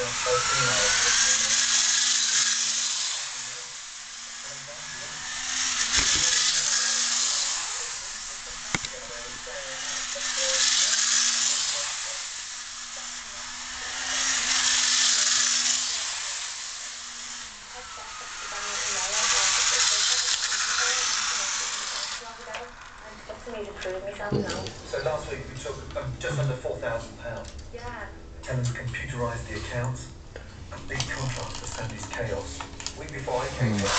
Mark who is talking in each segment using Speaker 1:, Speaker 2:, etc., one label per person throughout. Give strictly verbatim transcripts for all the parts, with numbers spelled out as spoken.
Speaker 1: So last week we took um, just under four thousand pounds. Yeah. And computerised the accounts. A big contrast to Sandy's chaos. Week before I came here.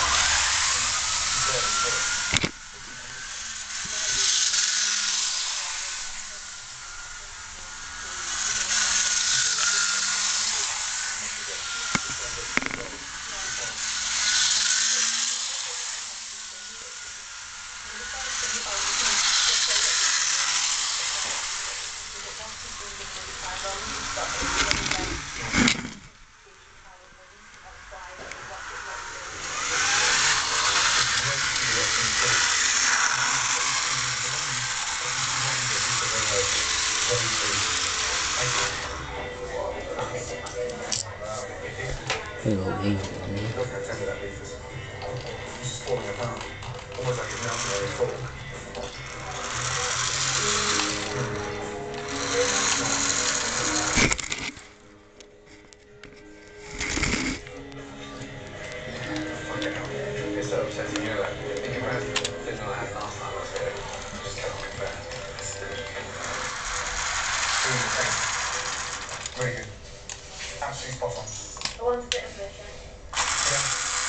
Speaker 1: Very good. Absolutely spot on. I want a bit of this. Yeah.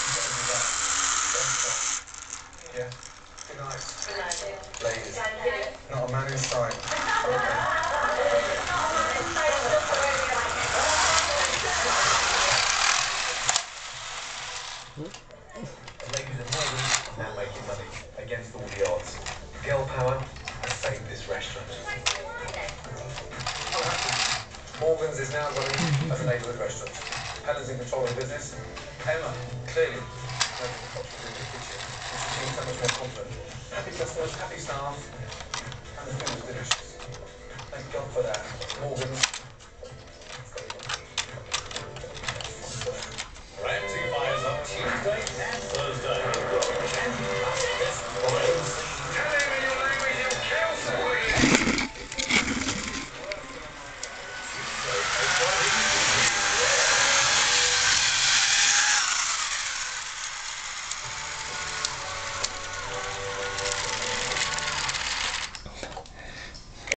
Speaker 1: Yeah. Good night. Good night. Ladies. Not a man in sight. Okay. Ladies and Morgan now making money against all the odds. Girl power has saved this restaurant. Morgan's is now running as a neighbourhood restaurant. Helen's in control of the business. Emma, clearly, knows the culture in the kitchen. And she seems so much more confident. Happy customers, happy staff, and the food is good.